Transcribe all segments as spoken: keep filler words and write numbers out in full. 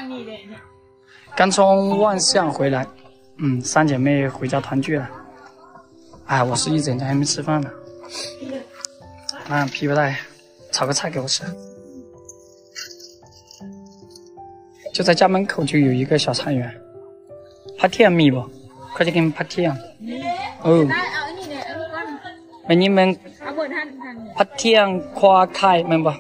刚从万象回来，嗯，三姐妹回家团聚了。哎，我是一整天还没吃饭呢。让皮皮带炒个菜给我吃。就在家门口就有一个小菜园，拍甜米不？快去给你们拍甜。哦。那你们拍甜花开们不？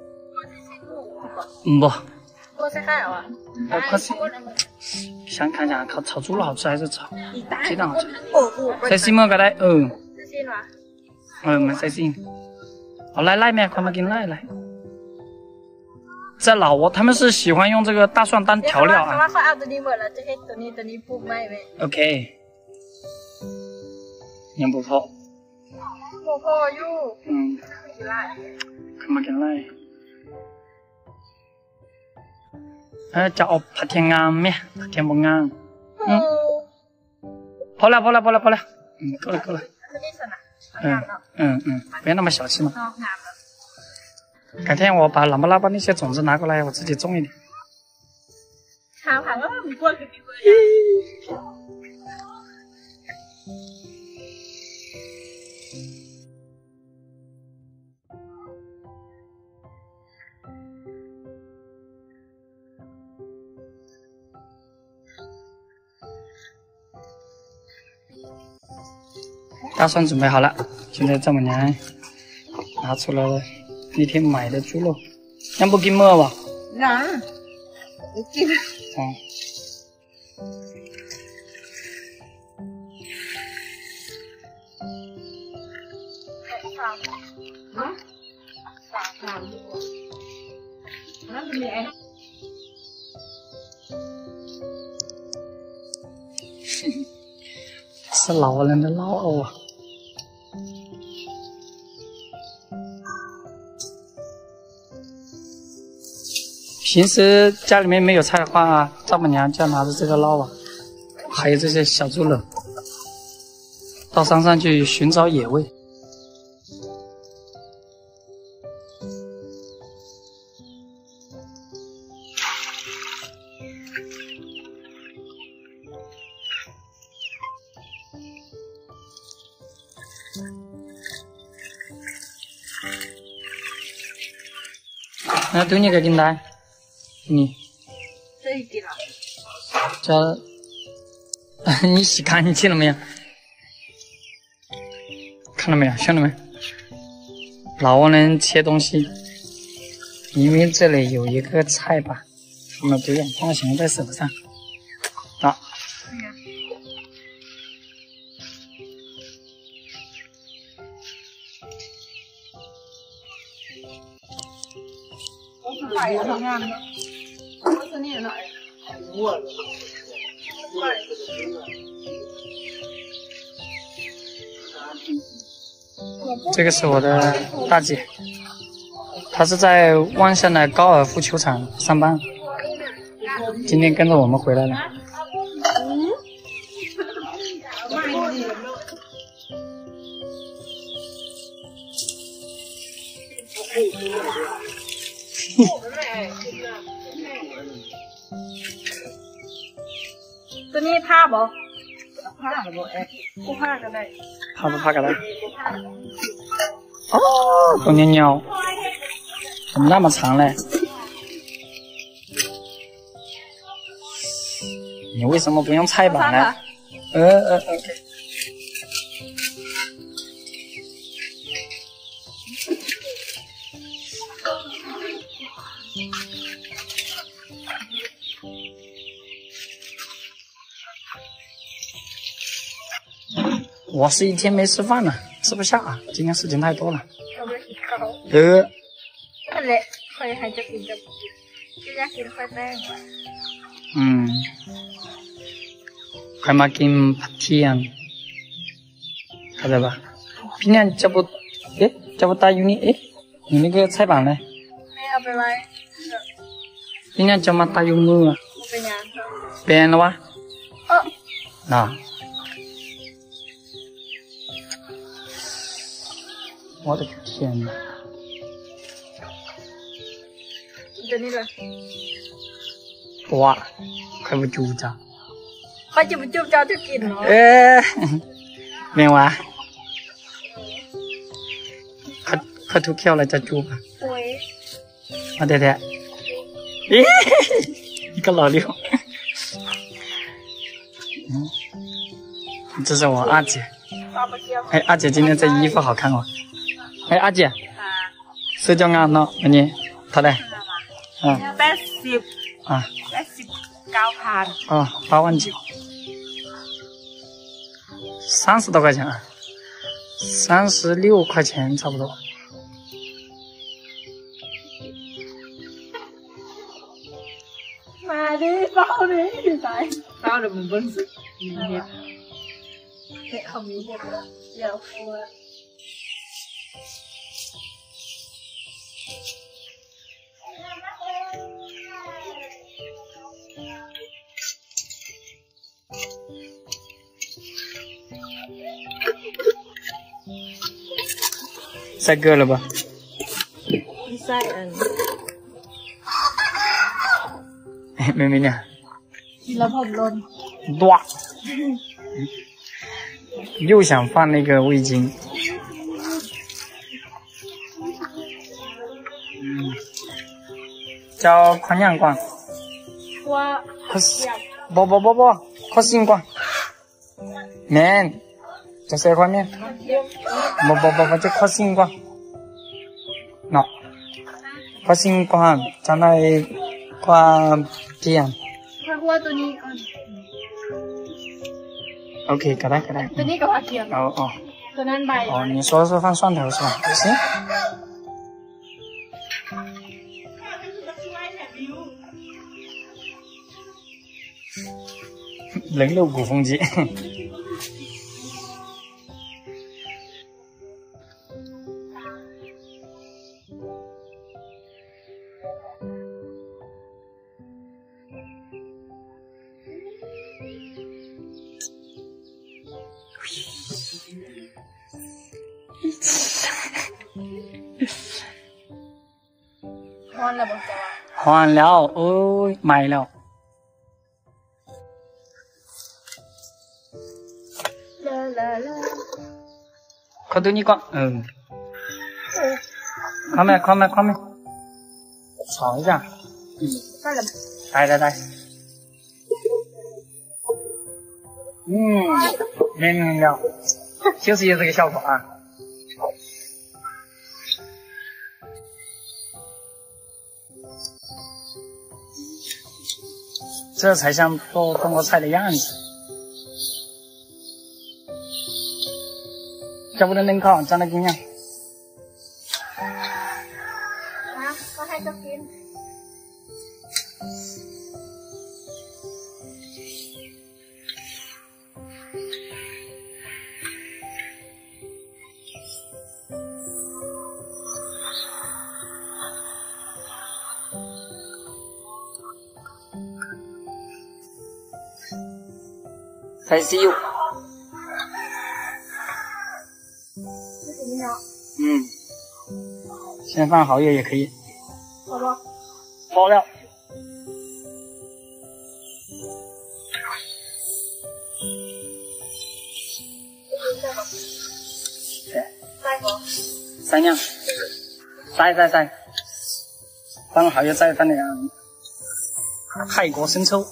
嗯不。我可是想看一下，烤炒猪肉好吃还是炒鸡蛋好吃？谁信么？个来，嗯。嗯，没谁信。好，来来面，快点给你来来。在老挝，他们是喜欢用这个大蒜当调料啊。OK。ยัง不พอ不พออยู่อืมขึ้นมากินเลยเออจะเอาผัดเทียมงามไหมผัดเทียมบงงามอืมพอแล้วพอแล้วพอแล้วพอแล้วอืม够了够了嗯嗯嗯别那么小气嘛改天我把喇叭喇叭那些种子拿过来我自己种一点好好不过去大蒜准备好了，现在丈母娘拿出了那天买的猪肉，要不给么吧？让，我给。哦。啊？那是咩？是老人的老藕啊。平时家里面没有菜的话，丈母娘就拿着这个捞啊，还有这些小猪肉，到山上去寻找野味。那对你个订单。你这一点了，这你洗干净了没有？看到没有，兄弟们？老挝人切东西，因为这里有一个菜吧，他们不用，放在形在手上。啊。哎呀，怎样的？这个是我的大姐，她是在万象的高尔夫球场上班，今天跟着我们回来了。ตัวนี้ผ้าบ่ผ้าบ่เอ๊ะกูผ้ากันได้ผ้า不ผ้ากันได้哦狗妞妞怎么那么长嘞你为什么不用菜板呢呃呃 OK我是一天没吃饭了，吃不下啊！今天事情太多了。呃。嗯。快มากินผัดเทียมเข้าใจ吧？今天这不，诶，这不大有你诶，你那个菜板呢？没有被买。今天这么大有我啊？变了哇？哦。啊。我的天哪！这里了。 哇，快不住着。 快就不就着就กินเนาะ哎，明娃，快快吐票了，再住吧。 โอ้ย我太太，咦，一个老六。嗯，这是我二姐。 ปลาปลาเกี๊ยว哎，二姐今天这衣服好看哦。哎，二姐，ซื้อจ้างงานเนาะวันนี้เท่าไหร่อ่าแปดสิบอ่าแปดสิบเก้าพัน哦，八万九，三十多块钱啊，三十六块钱差不多。 มาดิเฝ้าดิตายเฝ้าเดี๋ยวมันเบิ้ลสุดมีเห็ดเห็ดเขามีเห็ดแล้วเดี๋ยวกลัว晒够了吧？ ไม่ใช่อัน哎，妹妹呢？ กินแล้วผมลน哇！又想放那个味精。嗯，叫宽阳光。 ว่า可是，不不不不，可星光。面，这是一块面。不不不不，这可星光。喏，可星光，将来挂边。 ถ้าว่าตัวนี้ก่อน OK，给他给他。 ตัวนี้กับผักเกี๊ยว哦哦ตัวนั้นใบ哦，你说是放蒜头是吧？行。人肉鼓风机。 ฮอนแล้วบอกจะว่า换了，哦，买了。 เลอะเลอะเลอะ快对你讲，嗯，快没快没快没，炒一下， ใช่แล้ว来来来，嗯，明了，就是有这个效果啊。这才像做中国菜的样子。这不能冷烤，长得怎样？ นะก็ให้เจ้ากิน还是有， ไม่ถึงเนาะ嗯，先放蚝油也可以。 พอบอก包了。 ใส่บอก三样，塞塞塞，放蚝油再放那个泰国生抽。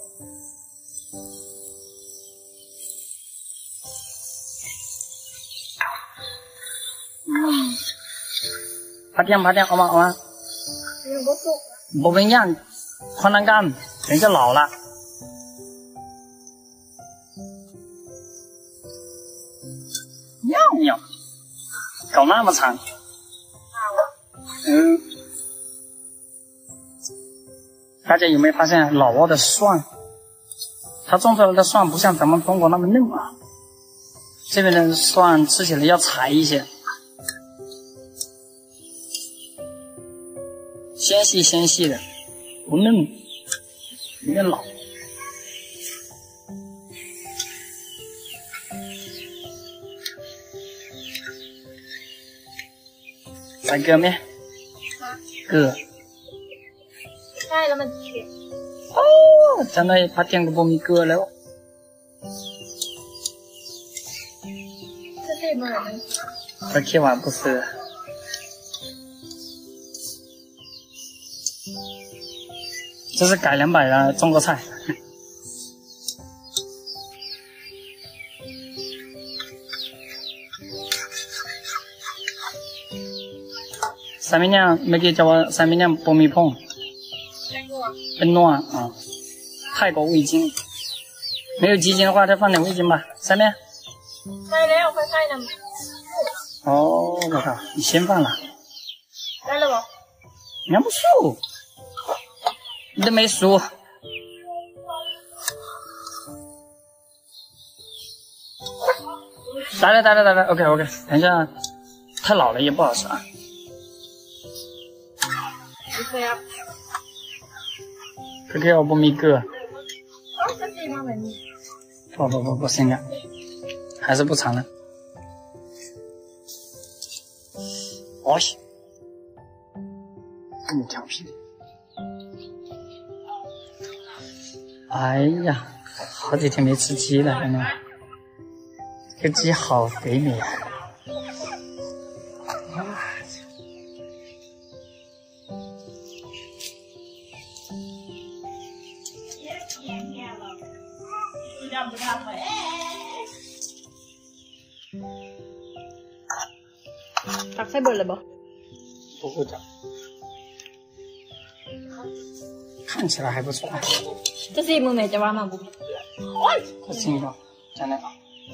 嗯，拍点拍点，好吗好吗？ ยังบ่สุก不一样，宽栏杆，人家老了。尿尿，搞那么长。嗯，大家有没有发现老挝的蒜，它种出来的蒜不像咱们中国那么嫩啊，这边的蒜吃起来要柴一些，纤细纤细的，不嫩，有点老。ใส่เกลือไหมเกลือใช่แล้วมันเผ็ดโอ้将来把点个苞米割了。 这是吗？ 这铁碗不是。这是改良版的中国菜。三妹娘没给叫我三妹娘苞米棚。很暖啊，泰国味精。没有鸡精的话，再放点味精吧。三妹。 来了，我快开了。 哦，我靠，你先放了。 来了不？ 俺不熟，你都没熟。来了，来了，来了 ，OK OK， 等一下，太老了也不好吃啊。 这样。 这个要苞米割。 哦，这是吗？没你。 不不不不行了，还是不长了。哦西，这么调皮。哎呀，好几天没吃鸡了，兄弟。这个鸡好肥美啊！ ตักใส่เบิร์ดเลยบ่不会的，看起来还不错。 这是妹妹จะว่ามาบุ这是一个，真的。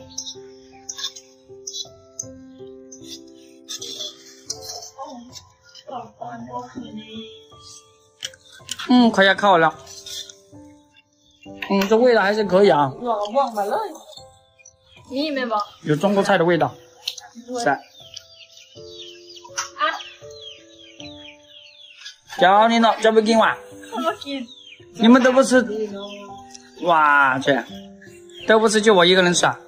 嗯，快要烤了。嗯，这味道还是可以啊。 你没บ่有中国菜的味道。是。叫你了，叫不给哇？你们都不吃，哇去，都不吃就我一个人吃啊？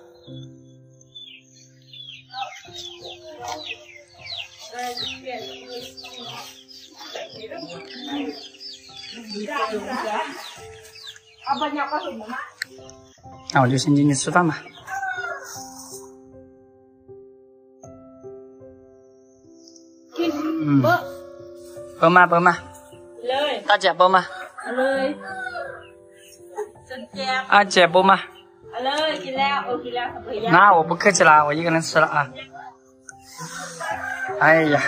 那我就先进去吃饭吧。嗯。เปิดมาเปิดมาเลยตาเจ็บเปิดมาเลยจนเจ็บอ่ะเจ็บเปิดมาเลยกินแล้วโอ้กินแล้วสับ那我不客气啦，我一个人吃了啊。哎呀，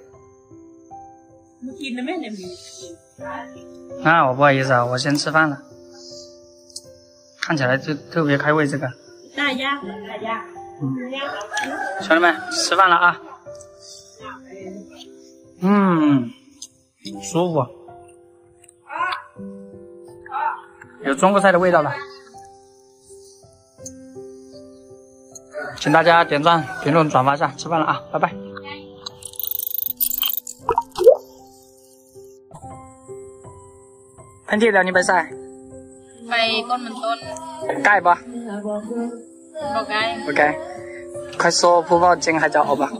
你กิน了没呢？那我不好意思啊，我先吃饭了。看起来就特别开胃，这个。大家，大家，嗯，兄弟们吃饭了啊。嗯。舒服，有中国菜的味道了。请大家点赞、评论、转发一下，吃饭了啊，拜拜。喷嚏了，你ไปใส่ไปก้นมันต้นใกล้ปะบ่ใกล้不该快说朴宝剑还叫好吧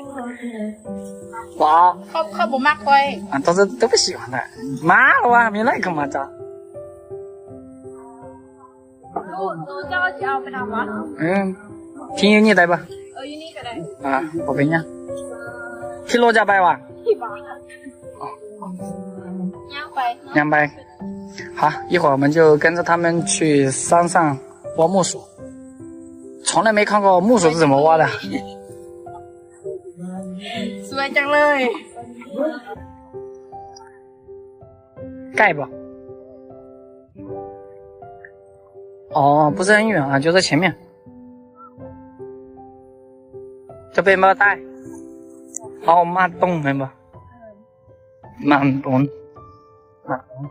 哇， เขาเขาบ่มักค่อย啊，都是都不喜欢的，妈了哇，没那个嘛จ้ะลูกลูกเจ้าจะเอาไปทำวะ嗯，听有你带吧？ เอออยู่นี่ก็ได้啊，我跟你讲，去罗家摆哇？ ที่บ้านย่างไป两百。好，一会儿我们就跟着他们去山上挖木薯，从来没看过木薯是怎么挖的。 สวยจังเลย盖吧？哦，不是很远啊，就在前面。这边没带。好，慢动没吧？慢动，慢动。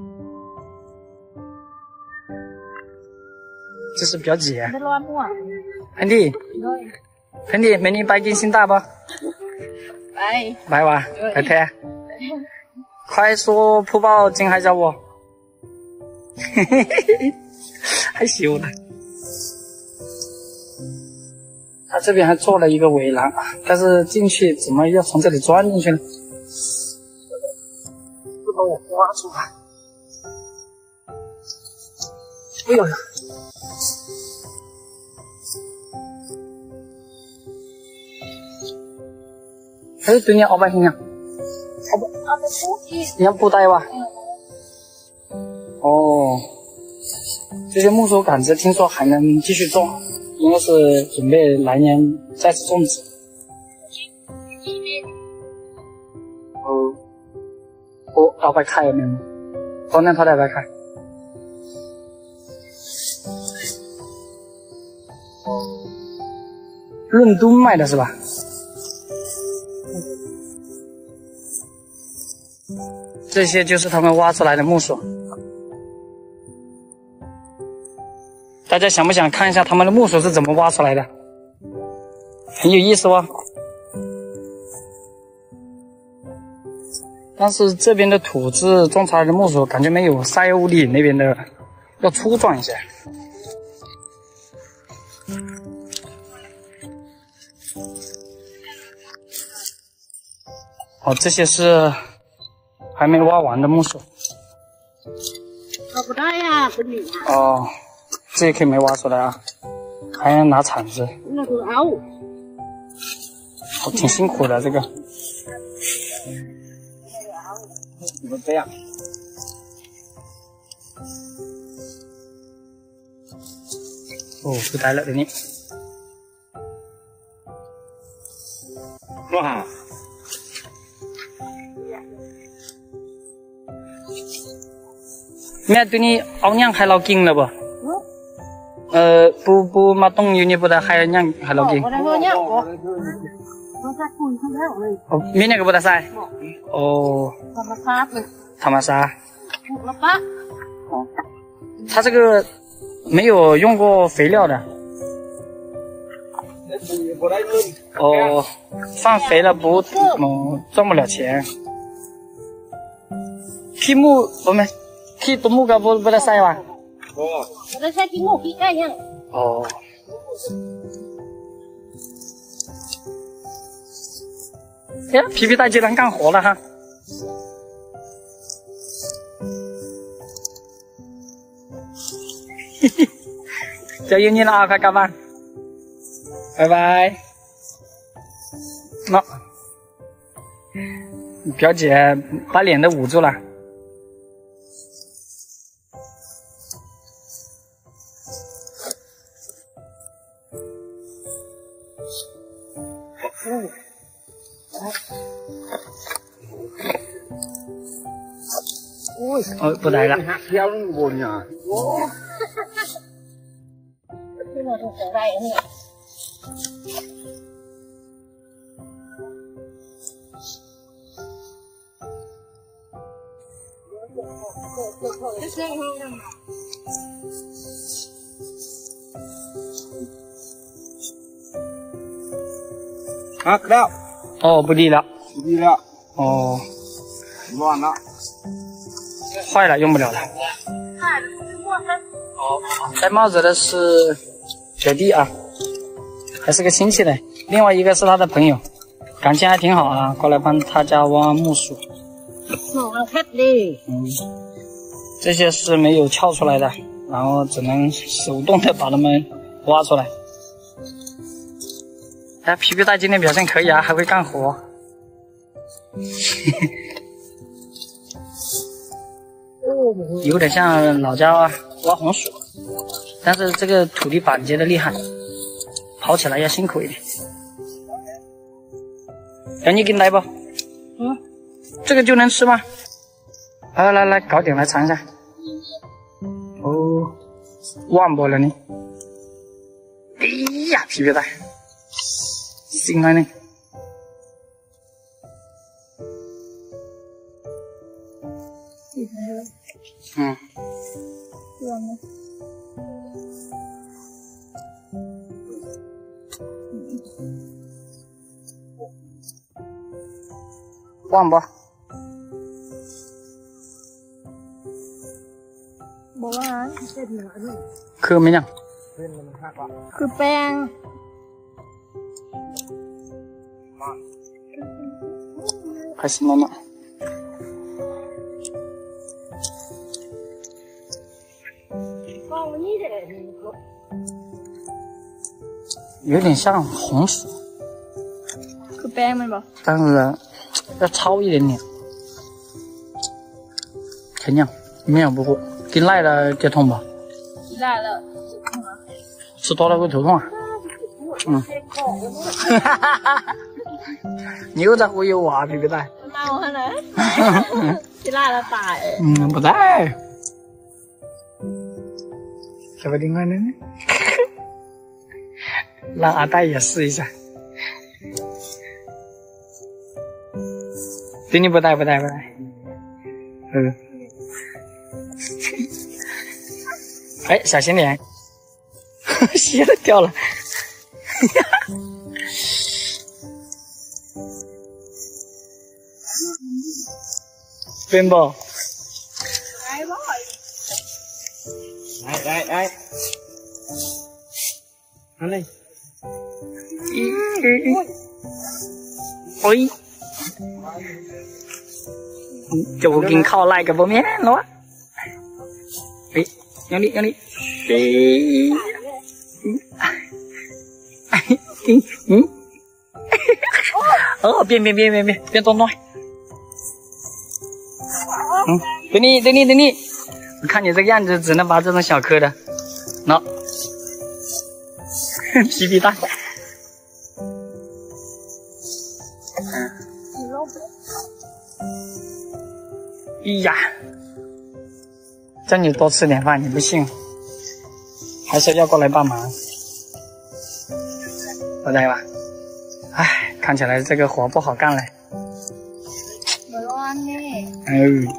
这是表姐。盆地，盆地，美女白金星大不？ 拜拜哇，拜拜。快说朴宝剑还叫我，嘿嘿嘿嘿，害羞了。他这边还做了一个围栏，但是进去怎么要从这里钻进去呢？不把我挖出来。 哎呦呀！哎，对你鳌拜形象，鳌拜鳌拜布，你要布袋哇？哦，这些木薯杆子听说还能继续种，应该是准备来年再次种植。哦，哦，鳌拜开了没有？哦，那他得拜开。润东卖的是吧？这些就是他们挖出来的木薯。大家想不想看一下他们的木薯是怎么挖出来的？很有意思哦。但是这边的土质种出来的木薯感觉没有塞乌里那边的要粗壮一些。哦，这些是还没挖完的木薯。哦，这一颗没挖出来啊，还要拿铲子。哦，挺辛苦的这个。怎么这样？哦，不待了，给你。哇！咩对你熬娘还老紧了不？嗯。呃，不不，嘛冻有你不得还娘还老紧。哦，明年个不得晒。哦。他妈沙。他妈沙。哦。他这个没有用过肥料的。哦，放肥了不，嗯，赚不了钱。皮木我们。皮多木个不不得晒哇？哦。不得晒皮木皮干样。哦。哎，皮皮大竟然干活了哈！嘿嘿，交给你了啊，快干吧！拜拜。那、no. 表姐把脸都捂住了。哦，不来了。啊，不了。哦，不理了。不理了。哦。乱了。坏了，用不了了。哦，戴帽子的是学弟啊，还是个亲戚的。另外一个是他的朋友，感情还挺好啊，过来帮他家挖木薯。嗯，这些是没有撬出来的，然后只能手动的把它们挖出来。哎，皮皮大今天表现可以啊，还会干活。有点像老家挖红薯，但是这个土地板结的厉害，跑起来要辛苦一点。让你给你来不？嗯，这个就能吃吗？来来来，搞点来尝一下。哦，忘不了你。哎呀，皮皮大，新来呢。嗯。忘不？บอกว่าเสร็จหนึ่งอันนี้คือไม่ยังคือแป้ง开始慢慢ก็有点像红薯， 可白没吧？ 但是要糙一点点，很娘，没有不过，给奶了给痛吧？ 来了， 吃多了会头痛啊。嗯，哈哈哈哈！你又在忽悠我啊，皮皮蛋？ 那我呢？你来了大哎？ 嗯，不在。什么情况呢？让阿呆也试一下。对你不带不带不带。嗯。哎，小心点。鞋都掉了。冰雹。来来来，拿来。咦咦咦！喂，就给你烤来个薄面了。哎，用力用力。哎，哎，嗯嗯。哦，变变变变变变动动。嗯，等你等你等你。我看你这个样子，只能拔这种小颗的。喏，皮皮蛋。哎呀，叫你多吃点饭，你不信，还是要过来帮忙，不对吧？哎，看起来这个活不好干嘞。 不乱呢。 嗯。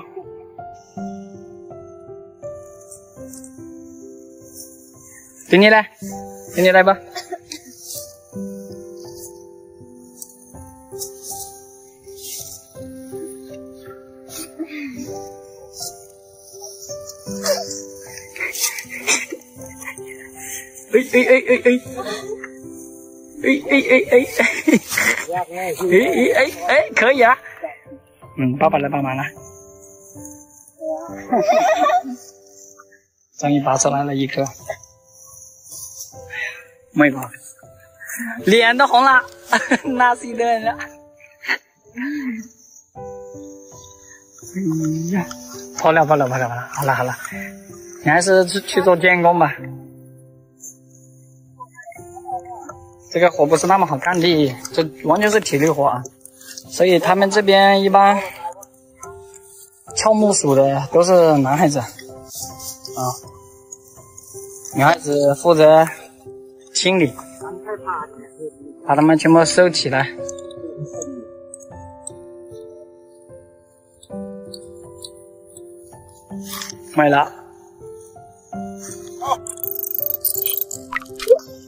给你来，给你来吧。哎哎哎哎哎，哎哎哎哎哎，哎哎哎，可以啊。嗯，爸爸来帮忙了。终于拔出来了一颗。没吧，脸都红了，那是一个人了。哎呀，跑了跑了跑了跑了，好了好了，你还是去去做监工吧。这个活不是那么好干的，这完全是体力活啊。所以他们这边一般敲木薯的都是男孩子啊，女孩子负责清理，把它们全部收起来。没了。